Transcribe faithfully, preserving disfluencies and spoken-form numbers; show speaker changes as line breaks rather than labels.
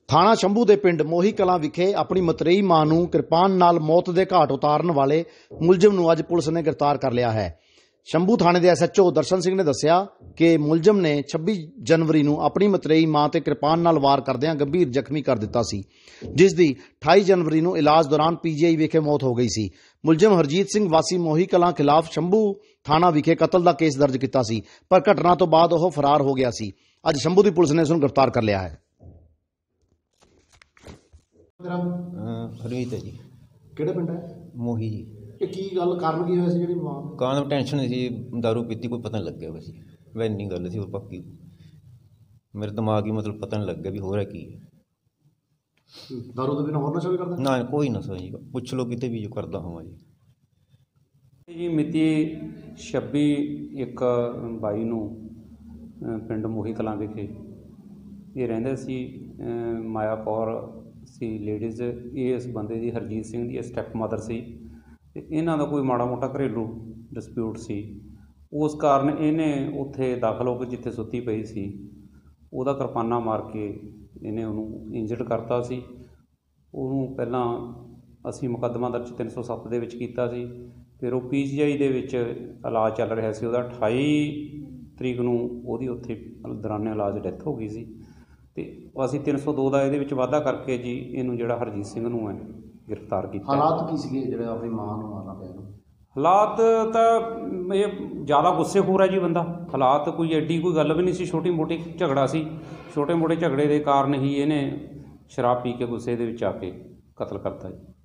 ਥਾਣਾ ਸ਼ੰਭੂ ਦੇ ਪਿੰਡ ਮੋਹੀ ਕਲਾਂ ਵਿਖੇ ਆਪਣੀ ਮਤਰੇਈ ਮਾਂ ਨੂੰ ਕਿਰਪਾਨ ਨਾਲ ਮੌਤ ਦੇ ਘਾਟ ਉਤਾਰਨ ਵਾਲੇ ਮੁਲਜ਼ਮ ਨੂੰ ਅੱਜ ਪੁਲਿਸ ਨੇ ਗ੍ਰਿਫਤਾਰ ਕਰ ਲਿਆ ਹੈ। ਸ਼ੰਭੂ ਥਾਣੇ ਦੇ S H O Darshan Singh ਨੇ ਦੱਸਿਆ ਕਿ ਮੁਲਜ਼ਮ ਨੇ ਛੱਬੀ ਜਨਵਰੀ ਨੂੰ ਆਪਣੀ ਮਤਰੇਈ ਮਾਂ ਤੇ ਕਿਰਪਾਨ ਨਾਲ ਵਾਰ ਕਰਦਿਆਂ ਗੰਭੀਰ ਜ਼ਖਮੀ ਕਰ ਦਿੱਤਾ ਸੀ, ਜਿਸ ਦੀ ਅਠਾਈ ਜਨਵਰੀ ਨੂੰ ਇਲਾਜ ਦੌਰਾਨ ਪੀ ਜੀ ਆਈ ਵਿਖੇ ਮੌਤ ਹੋ ਗਈ ਸੀ। ਮੁਲਜ਼ਮ ਹਰਜੀਤ ਸਿੰਘ ਵਾਸੀ ਮੋਹੀ ਕਲਾਂ ਖਿਲਾਫ ਸ਼ੰਭੂ ਥਾਣਾ ਵਿਖੇ ਕਤਲ ਦਾ ਕੇਸ ਦਰਜ ਕੀਤਾ ਸੀ, ਪਰ ਘਟਨਾ ਤੋਂ ਬਾਅਦ ਉਹ ਫਰਾਰ ਹੋ ਗਿਆ ਸੀ। ਅੱਜ ਸ਼ੰਭੂ ਦੀ ਪੁਲਿਸ ਨੇ ਉਸ ਨੂੰ ਗ੍ਰਿਫਤਾਰ ਕਰ ਲਿਆ ਹੈ।
ਹਰਮੀਤ है जी।
ਕਿਹੜਾ ਪਿੰਡ ਹੈ?
मोही जी।
ਇਹ ਕੀ ਗੱਲ ਕਾਰਨ ਕੀ ਹੋਇਆ ਸੀ ਜਿਹੜੀ ਮਾਂ
ਕਾਹਨੂੰ ਟੈਨਸ਼ਨ ਸੀ, दारू पीती कोई पता नहीं लग गया वैसे वह नहीं गल सी और पक्की मेरे दिमाग ही मतलब पता नहीं लग गया भी हो रहा की है।
दारू ਤੋਂ ਬਿਨਾਂ ਹੋਰ ਨਸ਼ਾ ਵੀ ਕਰਦਾ?
ना कोई नशा जी, पुछ लो किते भी जो करता होवां जी।
जी मिति छब्बी एक बाई ਨੂੰ ਪਿੰਡ ਮੋਹੀ ਕਲਾਂ ਵਿਖੇ ਇਹ ਰਹਿੰਦੇ ਸੀ। ਮਾਇਆ ਕੌਰ ਸੀ ਲੇਡੀਜ਼, ਇਹ ਇਸ ਬੰਦੇ ਦੀ ਹਰਜੀਤ ਸਿੰਘ ਦੀ ਸਟੈਪ ਮਦਰ ਸੀ ਤੇ ਇਹਨਾਂ ਦਾ ਕੋਈ ਮਾੜਾ ਮੋਟਾ ਘਰੇਲੂ ਡਿਸਪਿਊਟ ਸੀ। ਉਸ ਕਾਰਨ ਇਹਨੇ ਉੱਥੇ ਦਾਖਲ ਹੋ ਕੇ ਜਿੱਥੇ ਸੁੱਤੀ ਪਈ ਸੀ ਉਹਦਾ ਕਿਰਪਾਨਾਂ ਮਾਰ ਕੇ ਇਹਨੇ ਉਹਨੂੰ ਇੰਜਰਡ ਕਰਤਾ ਸੀ। ਉਹਨੂੰ ਪਹਿਲਾਂ ਅਸੀਂ ਮੁਕੱਦਮਾ ਦਰਜ ਤਿੰਨ ਸੌ ਸੱਤ ਦੇ ਵਿੱਚ ਕੀਤਾ ਸੀ, ਫਿਰ ਉਹ ਪੀ ਜੀ ਆਈ ਦੇ ਵਿੱਚ ਇਲਾਜ ਚੱਲ ਰਿਹਾ ਸੀ ਉਹਦਾ। ਅਠਾਈ ਤਰੀਕ ਨੂੰ ਉਹਦੀ ਉੱਥੇ ਦੌਰਾਨੇ ਇਲਾਜ ਡੈਥ ਹੋ ਗਈ ਸੀ ਤੇ ਅਸੀਂ ਤਿੰਨ ਸੌ ਦੋ ਦਾ ਇਹਦੇ ਵਿੱਚ ਵਾਧਾ ਕਰਕੇ ਜੀ ਇਹਨੂੰ ਜਿਹੜਾ ਹਰਜੀਤ ਸਿੰਘ ਨੂੰ ਹੈ ਗ੍ਰਿਫਤਾਰ ਕੀਤਾ।
ਹਾਲਾਤ ਕੀ ਸੀਗੇ ਜਿਹੜੇ ਆਪਣੀ ਮਾਂ ਨੂੰ ਮਾਰਨਾ ਪਿਆ ਇਹਨੂੰ?
ਹਾਲਾਤ ਤਾਂ ਇਹ ਜ਼ਿਆਦਾ ਗੁੱਸੇਖੋਰ ਹੈ ਜੀ ਬੰਦਾ। ਹਾਲਾਤ ਕੋਈ ਐਡੀ ਕੋਈ ਗੱਲ ਵੀ ਨਹੀਂ ਸੀ, ਛੋਟੀ ਮੋਟੀ ਝਗੜਾ ਸੀ। ਛੋਟੇ ਮੋਟੇ ਝਗੜੇ ਦੇ ਕਾਰਨ ਹੀ ਇਹਨੇ ਸ਼ਰਾਬ ਪੀ ਕੇ ਗੁੱਸੇ ਦੇ ਵਿੱਚ ਆ ਕੇ ਕਤਲ ਕਰਤਾ ਜੀ।